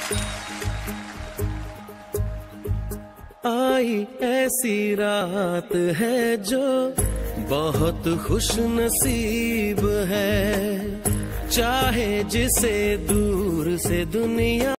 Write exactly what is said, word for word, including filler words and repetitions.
आई ऐसी रात है जो बहुत खुश नसीब है, चाहे जिसे दूर से दुनिया